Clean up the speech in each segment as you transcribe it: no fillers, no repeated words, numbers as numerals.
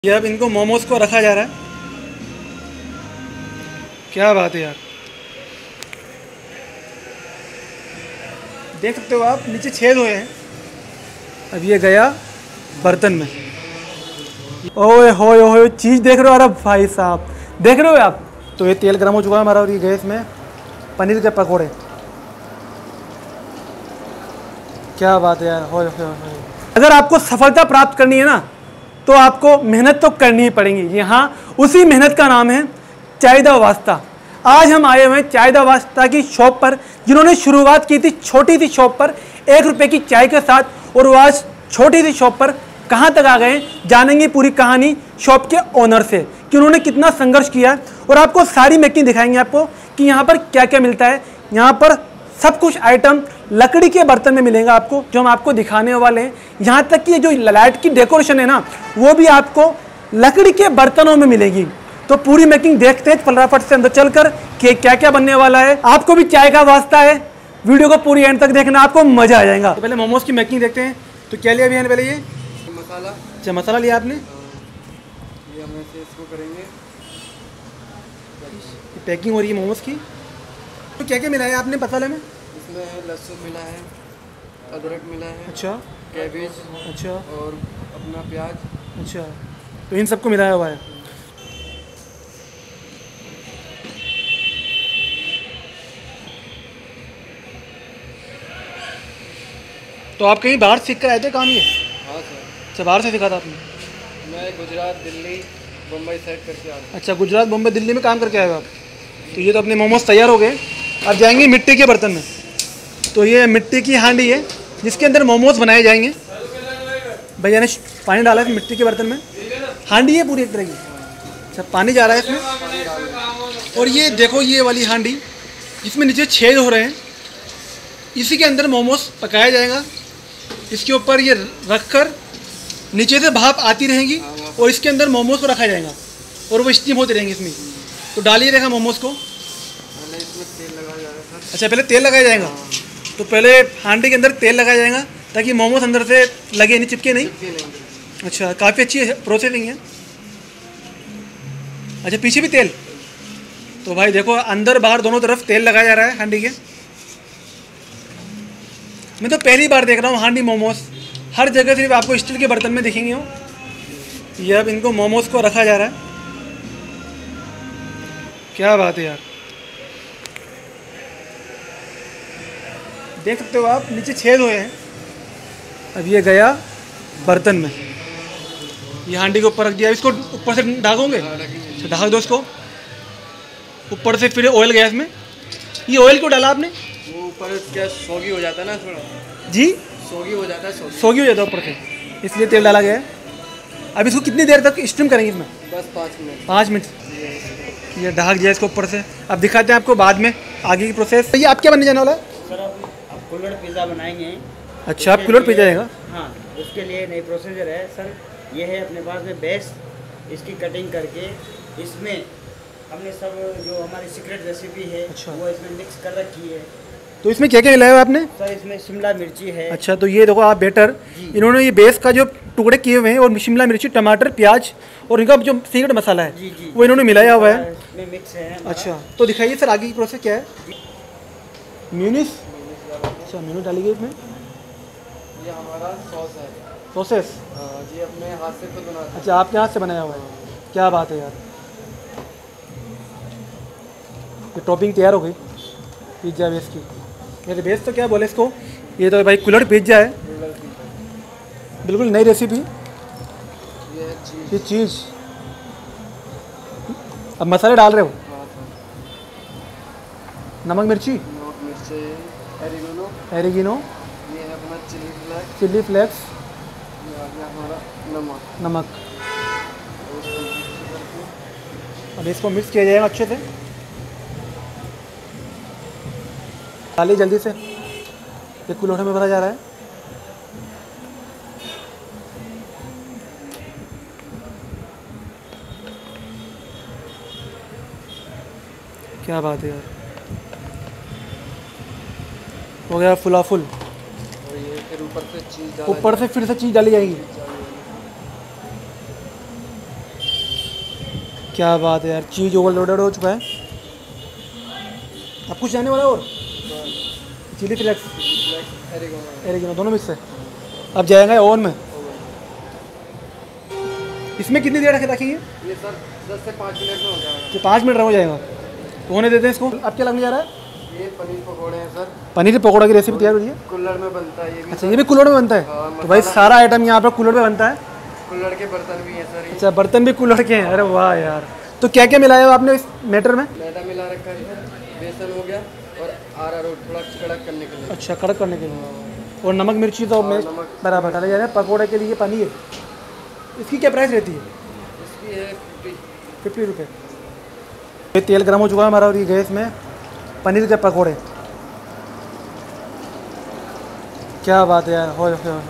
ये अब इनको मोमोज को रखा जा रहा है। क्या बात है यार, देख सकते हो आप, नीचे छेद हुए हैं। अब ये गया बर्तन में। ओए होए होए, चीज़ देख रहे हो? अरे भाई साहब, देख रहे हो आप? तो ये तेल गर्म हो चुका है हमारा और ये गैस में पनीर के पकौड़े। क्या बात है यार, होए होए होए। अगर आपको सफलता प्राप्त करनी है ना, तो आपको मेहनत तो करनी ही पड़ेगी। यहाँ उसी मेहनत का नाम है चाय दा वास्ता। आज हम आए हुए हैं चाय दा वास्ता की शॉप पर, जिन्होंने शुरुआत की थी छोटी सी शॉप पर 1 रुपये की चाय के साथ, और वो आज छोटी सी शॉप पर कहाँ तक आ गए। जानेंगे पूरी कहानी शॉप के ओनर से कि उन्होंने कितना संघर्ष किया, और आपको सारी मेकिंग दिखाएंगे आपको कि यहाँ पर क्या क्या मिलता है। यहाँ पर सब कुछ आइटम लकड़ी के बर्तन में मिलेगा आपको, जो हम आपको दिखाने वाले हैं। यहाँ तक कि जो लाइट की डेकोरेशन है ना, वो भी आपको लकड़ी के बर्तनों में मिलेगी। तो पूरी मेकिंग देखते हैं फटाफट से अंदर चलकर कि क्या क्या बनने वाला है। आपको भी चाय का वास्ता है, वीडियो को पूरी एंड तक देखना, आपको मजा आ जाएगा। तो पहले मोमोज की मेकिंग देखते हैं। तो क्या लिया भैया ने पहले? ये मसाला। अच्छा, मसाला लिया आपने। ये हम ऐसे इसको करेंगे। पैकिंग हो रही है मोमोज की। तो क्या क्या मिला है आपने मसाले में? इसमें लहसुन मिला है, अदरक मिला है, अच्छा, कैबेज, अच्छा, और अपना प्याज। अच्छा, तो इन सबको मिलाया हुआ है। तो आप कहीं बाहर सीख कर आए थे काम ये? हाँ सर। अच्छा, बाहर से सीखा था आपने? मैं गुजरात, दिल्ली, बम्बई साइड करके आ रहा अच्छा, गुजरात, बम्बई, दिल्ली में काम करके आए हो आप। तो ये तो अपने मोमोज तैयार हो गए। अब जाएंगे मिट्टी के बर्तन में। तो ये मिट्टी की हांडी है जिसके अंदर मोमोज बनाए जाएंगे। भैया ने पानी डाला है मिट्टी के बर्तन में। हांडी है पूरी एक तरह की। अच्छा, पानी जा रहा है इसमें। और ये देखो, ये वाली हांडी, इसमें नीचे छेद हो रहे हैं। इसी के अंदर मोमोज पकाया जाएगा। इसके ऊपर ये रखकर नीचे से भाप आती रहेगी और इसके अंदर मोमोज को रखा जाएगा और वो स्टीम होते रहेंगे इसमें। तो डालिए रहेगा मोमोज को। पहले इसमें तेल लगाया जाएगा सर। अच्छा, पहले तेल लगाया जाएगा। तो पहले हांडी के अंदर तेल लगाया जाएगा ताकि मोमोज अंदर से लगे नहीं, चिपके नहीं। अच्छा, काफ़ी अच्छी प्रोसेसिंग है। अच्छा, पीछे भी तेल। तो भाई देखो, अंदर बाहर दोनों तरफ तेल लगाया जा रहा है हांडी के। मैं तो पहली बार देख रहा हूँ हांडी मोमोज। हर जगह सिर्फ आपको स्टील के बर्तन में दिखेंगे हो। ये अब इनको मोमोज को रखा जा रहा है। क्या बात है यार, देख सकते हो आप, नीचे छेद हुए हैं। अब ये गया बर्तन में। ये हांडी को ऊपर रख दिया। इसको ऊपर से ढाकोगे? अच्छा, ढाक दो इसको ऊपर से। फिर ऑयल गया इसमें। ये ऑयल क्यों डाला आपने? वो ऊपर क्या सोगी हो जाता है ना थोड़ा। जी, सोगी हो जाता है। सोगी हो जाता है ऊपर से, इसलिए तेल डाला गया है। अब इसको कितनी देर तक स्टीम करेंगे इसमें? बस 5 मिनट। 5 मिनट। ये ढाक दिया इसको ऊपर से। अब दिखाते हैं आपको बाद में आगे की प्रोसेस। तो ये आप क्या बनने जाने वाला है? सर, अब कुल्हड़ पिज़्ज़ा बनाएंगे। अच्छा, आप कुल्हड़ पिज़्ज़ा जाएगा? हाँ, उसके लिए नई प्रोसीजर है सर। ये है अपने पास में बेस, इसकी कटिंग करके इसमें हमने सब जो हमारी सीक्रेट रेसिपी है, अच्छा, वो इसमें मिक्स कर रखी है। तो इसमें क्या क्या मिलाया हुआ आपने? सर, इसमें शिमला मिर्ची है। अच्छा, तो ये देखो आप बेटर, इन्होंने ये बेस का जो टुकड़े किए हुए हैं और शिमला मिर्ची, टमाटर, प्याज और इनका जो सीक्रेट मसाला है, जी, वो इन्होंने मिलाया हुआ है। इसमें मिक्स है। अच्छा, तो दिखाइए सर आगे की प्रोसेस क्या है। म्यूनिस। अच्छा, म्यूनिस डालिए इसमें। ये हमारा सॉस है। प्रोसेस जी, अपने हाथ से खुद बनाते हैं। अच्छा, आपके हाथ से बनाया हुआ है। क्या बात है यार। ये टॉपिंग तैयार हो गई पिज्ज़ा बेस की। मेरे बेस तो क्या बोले इसको, ये तो भाई कुल्हड़ पिज्ज़ा है, बिल्कुल नई रेसिपी। ये चीज़। अब मसाले डाल रहे हो? नमक मिर्ची, एरिगेनो, ये है अपना चिल्ली फ्लेक्स, ये आ गया हमारा नमक। अब इसको मिक्स किया जाएगा अच्छे से। डालिए जल्दी से, ये कुल्हड़ में भरा जा रहा है। क्या बात है यार, हो गया फुला फुल। और ये फिर ऊपर से चीज़ ऊपर से फिर से चीज़ डाली जाएगी। क्या बात है यार, चीज़ ओवरलोडेड हो चुका है। अब कुछ जाने वाला है और चिली फ्लेक्स एरिगेनो दोनों मिक्स है। अब जाएगा ओवन में। इसमें कितनी देर रखेंगे? ये सर 10 से 5 मिनट में हो जाएगा। तो 5 मिनट हो जाएगा तो होने देते हैं इसको। अब क्या लगने जा रहा है? ये पनीर पकौड़े हैं सर। पनीर पकौड़ा की रेसिपी तैयार हो रही है। कुल्हड़ में बनता है ये भी। अच्छा, ये भी कुल्हड़ में बनता है। हाँ, तो भाई सारा आइटम यहाँ पर कुल्हड़ में बनता है। कुल्हड़ के बर्तन भी हैं सर ये। अच्छा, बर्तन भी कुल्हड़ के हैं। अरे वाह यार। तो क्या क्या मिलाया हो आपने इस मैटर में? मैदा मिला रखा है सर, बेसन हो गया और अरारोट थोड़ा कड़क करने के लिए। अच्छा, कड़क करने के लिए। और नमक मिर्ची तो मैं बराबर डाले जा रहे हैं। पकौड़े के लिए पनीर, इसकी क्या प्राइस रहती है? इसकी है 50 रुपये। ये तेल गर्म हो चुका है हमारा और ये गैस में पनीर के पकौड़े। क्या बात है यार, हो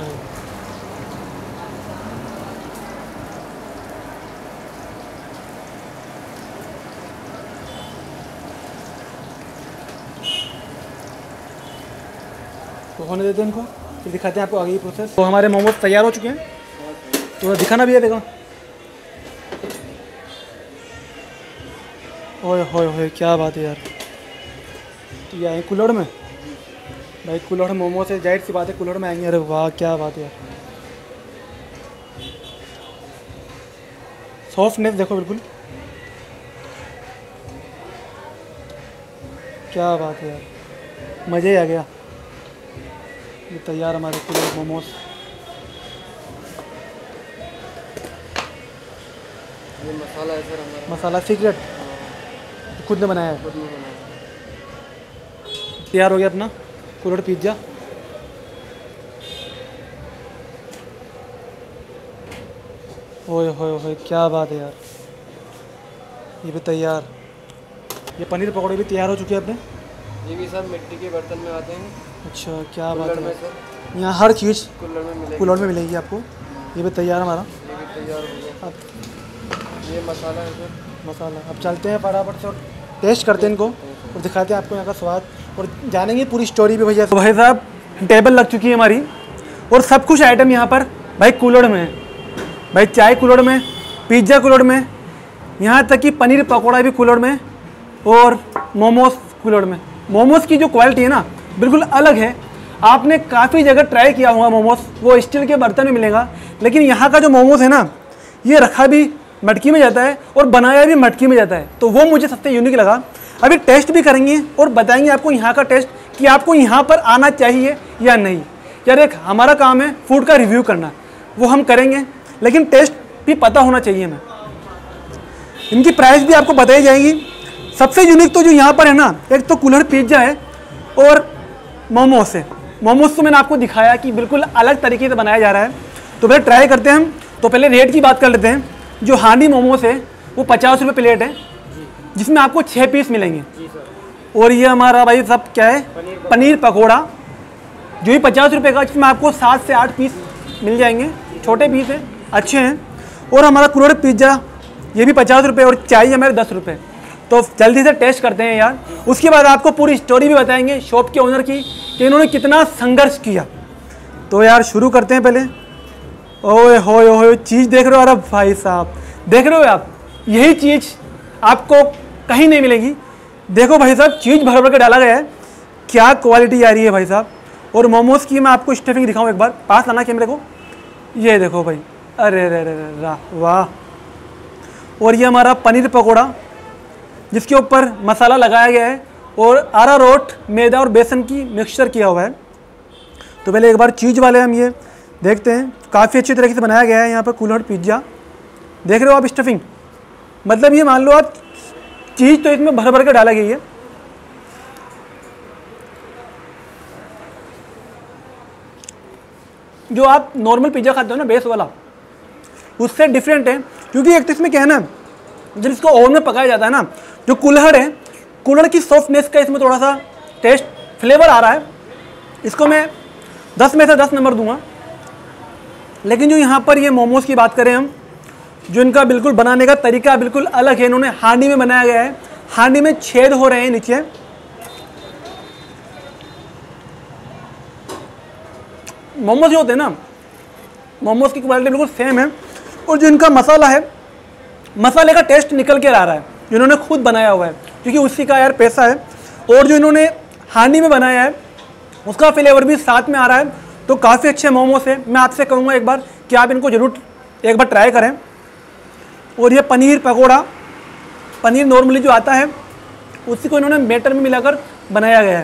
तो होने देते हैं इनको, फिर दिखाते हैं आपको आगे की प्रोसेस। तो हमारे मोमोज तैयार हो चुके हैं, तो दिखाना भी है। देखो, ओए होए होए, क्या बात है यार। तो ये आए कुल्हड़ में भाई, कुल्हड़ मोमो से जाहिर सी बात है कुल्हड़ में आएंगे। अरे वाह, क्या बात है यार। सॉफ्टनेस देखो बिल्कुल, क्या बात है यार, मज़े ही आ गया। ये तैयार हमारे कुल्हड़ मोमोज। ये मसाला है सर हमारा। मसाला सीक्रेट खुद ने बनाया है। खुद में बनाया है। तैयार हो गया अपना कुल्हड़ पिज्ज़ा। ओए होए होए, क्या बात है यार। ये भी तैयार। ये पनीर पकौड़े भी तैयार हो चुके हैं अपने। ये भी सब मिट्टी के बर्तन में आते हैं। अच्छा, क्या बात कुल्हड़ में है। सर, यहाँ हर चीज़ कुल्हड़ में मिलेगी। कुल्हड़ में मिलेगी आपको। ये भी तैयार हमारा। ये भी तैयार हो गया। अब ये मसाला है सर। मसाला। अब चलते हैं फटाफट से और टेस्ट करते हैं इनको और दिखाते हैं आपको यहाँ का स्वाद और जानेंगे पूरी स्टोरी भी भैया। तो भाई साहब, टेबल लग चुकी है हमारी और सब कुछ आइटम यहाँ पर भाई कुल्हड़ में है। भाई चाय कुल्हड़ में, पिज्ज़ा कुल्हड़ में, यहाँ तक कि पनीर पकौड़ा भी कुल्हड़ में और मोमोज कुल्हड़ में। मोमोज़ की जो क्वालिटी है ना, बिल्कुल अलग है। आपने काफ़ी जगह ट्राई किया होगा मोमोज़, वो स्टील के बर्तन में मिलेगा, लेकिन यहाँ का जो मोमोज़ है ना, ये रखा भी मटकी में जाता है और बनाया भी मटकी में जाता है। तो वो मुझे सबसे यूनिक लगा। अभी टेस्ट भी करेंगे और बताएंगे आपको यहाँ का टेस्ट कि आपको यहाँ पर आना चाहिए या नहीं। यार एक हमारा काम है फूड का रिव्यू करना, वो हम करेंगे, लेकिन टेस्ट भी पता होना चाहिए हमें। इनकी प्राइस भी आपको बताई जाएगी। सबसे यूनिक तो जो यहाँ पर है ना, एक तो कुल्हड़ पिज्ज़ा है और मोमोस है। मोमोस तो मैंने आपको दिखाया कि बिल्कुल अलग तरीके से बनाया जा रहा है। तो पहले ट्राई करते हैं हम। तो पहले रेट की बात कर लेते हैं। जो हांडी मोमोस है वो 50 रुपये प्लेट है, जिसमें आपको 6 पीस मिलेंगे। और ये हमारा भाई सब क्या है, पनीर पकौड़ा, जो ही 50 रुपये का, जिसमें आपको 7 से 8 पीस मिल जाएंगे। छोटे पीस हैं, अच्छे हैं। और हमारा कुल्हड़ पिज्ज़ा, ये भी 50 रुपये और चाय हमारे 10 रुपये। तो जल्दी से टेस्ट करते हैं यार। उसके बाद आपको पूरी स्टोरी भी बताएंगे शॉप के ओनर की कि इन्होंने कितना संघर्ष किया। तो यार शुरू करते हैं पहले। ओए होए होए, चीज़ देख रहे हो? अरे भाई साहब, देख रहे हो आप, यही चीज़ आपको कहीं नहीं मिलेगी। देखो भाई साहब, चीज़ भर भर के डाला गया है, क्या क्वालिटी आ रही है भाई साहब। और मोमोज़ की मैं आपको स्टफिंग दिखाऊँ एक बार, पास लाना कैमरे को। ये देखो भाई, अरे रे रे रे वाह। और ये हमारा पनीर पकौड़ा, जिसके ऊपर मसाला लगाया गया है और अरारोट, मैदा और बेसन की मिक्सचर किया हुआ है। तो पहले एक बार चीज़ वाले हम ये देखते हैं। काफ़ी अच्छी तरीके से बनाया गया है यहाँ पर कुल्हड़ पिज्ज़ा। देख रहे हो आप स्टफिंग, मतलब ये मान लो आप चीज़ तो इसमें भर भर के डाला गई है। जो आप नॉर्मल पिज्ज़ा खाते हो ना, बेस वाला, उससे डिफरेंट है। क्योंकि एक तो इसमें क्या है ना, जब इसको ओवन में पकाया जाता है ना, जो कुल्हड़ है, कुल्हड़ की सॉफ्टनेस का इसमें थोड़ा सा टेस्ट फ्लेवर आ रहा है। इसको मैं 10 में से 10 नंबर दूंगा। लेकिन जो यहाँ पर ये मोमोज़ की बात करें हम, जो इनका बिल्कुल बनाने का तरीका बिल्कुल अलग है। इन्होंने हांडी में बनाया गया है, हांडी में छेद हो रहे हैं नीचे। मोमोज़ जो होते हैं ना, मोमोज़ की क्वालिटी बिल्कुल सेम है। और जो इनका मसाला है, मसाले का टेस्ट निकल के आ रहा है, इन्होंने खुद बनाया हुआ है क्योंकि उसी का यार पैसा है। और जो इन्होंने हांडी में बनाया है उसका फ्लेवर भी साथ में आ रहा है। तो काफ़ी अच्छे मोमोस है। मैं आपसे कहूँगा एक बार कि आप इनको ज़रूर एक बार ट्राई करें। और ये पनीर पकोड़ा, पनीर नॉर्मली जो आता है उसी को इन्होंने बैटर में मिलाकर बनाया गया है।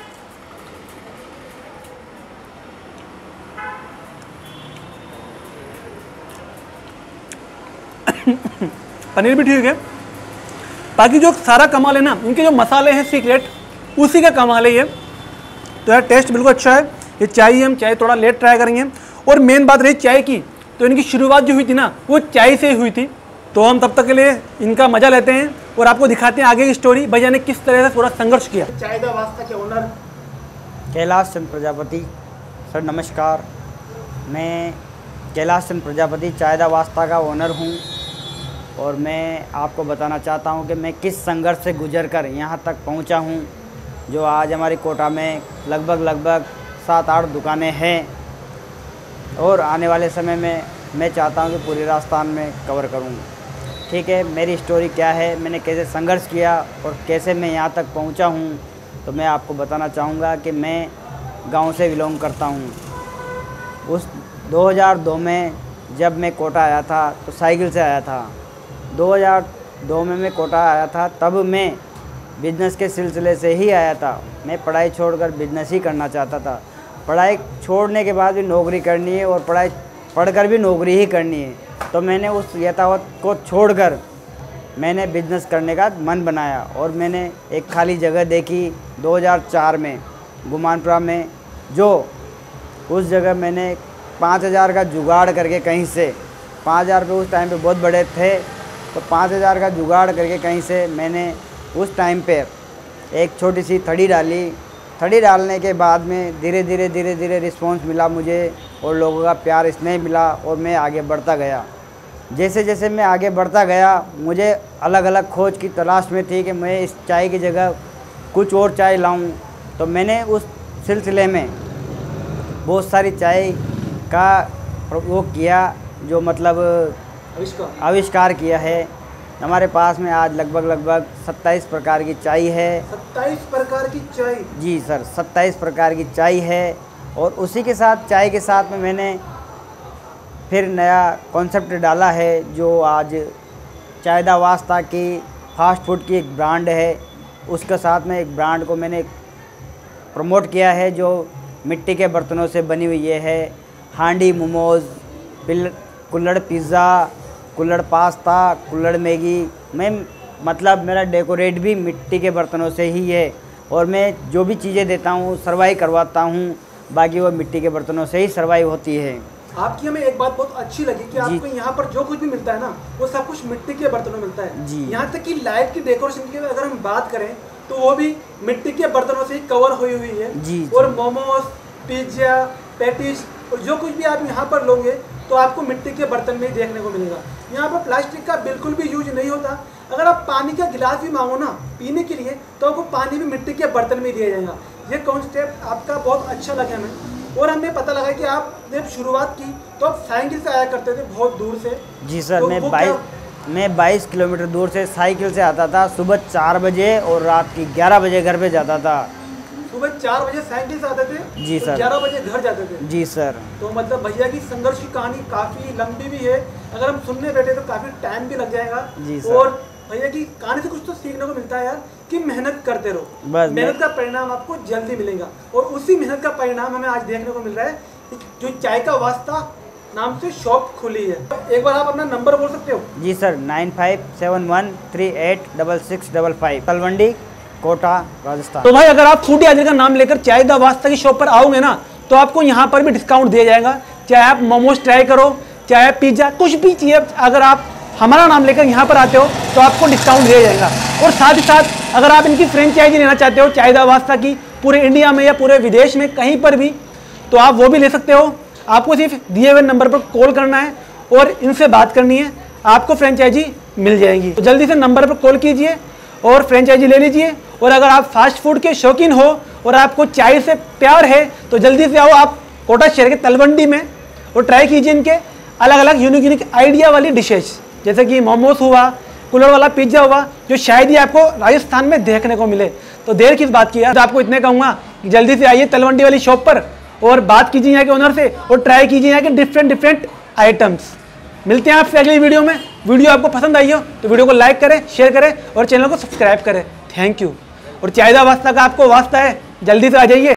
पनीर भी ठीक है, बाकी जो सारा कमाल है ना इनके जो मसाले हैं सीक्रेट, उसी का कमाल है ये। तो यार टेस्ट बिल्कुल अच्छा है। ये चाय हम चाय थोड़ा लेट ट्राई करेंगे। और मेन बात रही चाय की, तो इनकी शुरुआत जो हुई थी ना वो चाय से ही हुई थी। तो हम तब तक के लिए इनका मज़ा लेते हैं और आपको दिखाते हैं आगे की स्टोरी, भैया ने किस तरह से थोड़ा संघर्ष किया। चाय दा वास्ता के ओनर कैलाश चंद प्रजापति सर, नमस्कार। मैं कैलाश चंद प्रजापति चाय दा वास्ता का ओनर हूँ और मैं आपको बताना चाहता हूँ कि मैं किस संघर्ष से गुजर कर यहाँ तक पहुँचा हूँ। जो आज हमारी कोटा में लगभग 7-8 दुकानें हैं और आने वाले समय में मैं चाहता हूँ कि पूरे राजस्थान में कवर करूँ। ठीक है, मेरी स्टोरी क्या है, मैंने कैसे संघर्ष किया और कैसे मैं यहाँ तक पहुँचा हूँ, तो मैं आपको बताना चाहूँगा कि मैं गांव से बिलोंग करता हूँ। उस 2002 में जब मैं कोटा आया था तो साइकिल से आया था। 2002 में मैं कोटा आया था, तब मैं बिज़नेस के सिलसिले से ही आया था। मैं पढ़ाई छोड़कर बिज़नेस ही करना चाहता था। पढ़ाई छोड़ने के बाद भी नौकरी करनी है और पढ़ाई पढ़कर भी नौकरी ही करनी है। तो मैंने उस यथावत को छोड़कर मैंने बिज़नेस करने का मन बनाया और मैंने एक खाली जगह देखी 2004 में गुमानपुरा में। जो उस जगह मैंने 5,000 का जुगाड़ करके कहीं से, 5,000 रुपये उस टाइम पे बहुत बड़े थे, तो 5,000 का जुगाड़ करके कहीं से मैंने उस टाइम पे एक छोटी सी थड़ी डाली। थड़ी डालने के बाद में धीरे धीरे रिस्पॉन्स मिला मुझे और लोगों का प्यार स्नेह मिला और मैं आगे बढ़ता गया। जैसे जैसे मैं आगे बढ़ता गया, मुझे अलग अलग खोज की तलाश में थी कि मैं इस चाय की जगह कुछ और चाय लाऊं। तो मैंने उस सिलसिले में बहुत सारी चाय का वो किया, जो मतलब आविष्कार किया है। हमारे पास में आज लगभग 27 प्रकार की चाय है। 27 प्रकार की चाय? जी सर, 27 प्रकार की चाय है। और उसी के साथ चाय के साथ में मैंने फिर नया कॉन्सेप्ट डाला है, जो आज चाय दा वास्ता की फास्ट फूड की एक ब्रांड है। उसके साथ में एक ब्रांड को मैंने प्रमोट किया है जो मिट्टी के बर्तनों से बनी हुई है। हांडी मोमोज़, कुल्हड़ पिज़्ज़ा, कुल्हड़ पास्ता, कुल्हड़ मैगी। मैं मतलब मेरा डेकोरेट भी मिट्टी के बर्तनों से ही है और मैं जो भी चीज़ें देता हूँ सर्वाइव करवाता हूँ, बाकी वो मिट्टी के बर्तनों से ही सर्वाइव होती है। आपकी हमें एक बात बहुत अच्छी लगी कि आपको यहाँ पर जो कुछ भी मिलता है ना वो सब कुछ मिट्टी के बर्तनों में मिलता है जी। यहाँ तक कि लाइट की डेकोरेशन की अगर हम बात करें तो वो भी मिट्टी के बर्तनों से ही कवर हुई है जी। और मोमोज, पिज्जा, पैटीज और जो कुछ भी आप यहाँ पर लोगे तो आपको मिट्टी के बर्तन में ही देखने को मिलेगा। यहाँ पर प्लास्टिक का बिल्कुल भी यूज नहीं होता। अगर आप पानी का गिलास भी मांगो ना पीने के लिए तो आपको पानी भी मिट्टी के बर्तन में दिया जाएगा। ये कॉन्सेप्ट आपका बहुत अच्छा लगा हमें। और हमें पता लगा कि आपने शुरुआत की तो आप साइकिल से आया करते थे बहुत दूर से। जी सर, तो मैं 22 किलोमीटर दूर से साइकिल से आता था। सुबह 4 बजे और रात की 11 बजे घर पे जाता था। सुबह 4 बजे साइकिल से आते थे जी सर, 11 बजे घर जाते थे जी सर। तो मतलब भैया की संघर्ष की कहानी काफ़ी लंबी भी है। अगर हम सुनने बैठे तो काफ़ी टाइम भी लग जाएगा जी सर। और भैया की कहानी से कुछ तो सीखने को मिलता है यार कि मेहनत करते रहो, मेहनत का परिणाम आपको जल्दी मिलेगा। और उसी मेहनत का परिणाम हमें आज देखने को मिल रहा है जो चाय का वास्ता नाम से शॉप खुली है। एक बार आप अपना नंबर बोल सकते हो? जी सर, 9571386655, तलवंडी, कोटा, राजस्थान। तो भाई अगर आप फूडी हाजिर का नाम लेकर चाय दा वास्ता की शॉप पर आओगे ना तो आपको यहाँ पर भी डिस्काउंट दिया जाएगा। चाहे आप मोमोज ट्राई करो, चाहे पिज्ज़ा, कुछ भी चीज़ अगर आप हमारा नाम लेकर यहाँ पर आते हो तो आपको डिस्काउंट दिया जाएगा। और साथ ही साथ अगर आप इनकी फ्रेंचाइजी लेना चाहते हो चाय दा वास्ता की पूरे इंडिया में या पूरे विदेश में कहीं पर भी, तो आप वो भी ले सकते हो। आपको सिर्फ दिए हुए नंबर पर कॉल करना है और इनसे बात करनी है, आपको फ्रेंचाइजी मिल जाएगी। तो जल्दी से नंबर पर कॉल कीजिए और फ्रेंचाइजी ले लीजिए। और अगर आप फास्ट फूड के शौकीन हो और आपको चाय से प्यार है तो जल्दी से आओ आप कोटा शहर के तलवंडी में और ट्राई कीजिए इनके अलग अलग यूनिक आइडिया वाली डिशेज। जैसे कि मोमोस हुआ, कुल्हड़ वाला पिज्ज़ा हुआ, जो शायद ही आपको राजस्थान में देखने को मिले। तो देर किस बात की यार, तो आपको इतने कहूँगा कि जल्दी से आइए तलवंडी वाली शॉप पर और बात कीजिए यहाँ के ओनर से और ट्राई कीजिए यहाँ के डिफरेंट आइटम्स। मिलते हैं आपसे अगली वीडियो में। वीडियो आपको पसंद आई हो तो वीडियो को लाइक करें, शेयर करें और चैनल को सब्सक्राइब करें। Thank you. और चाय दा वास्ता का आपको वास्ता है, जल्दी से आ जाइए।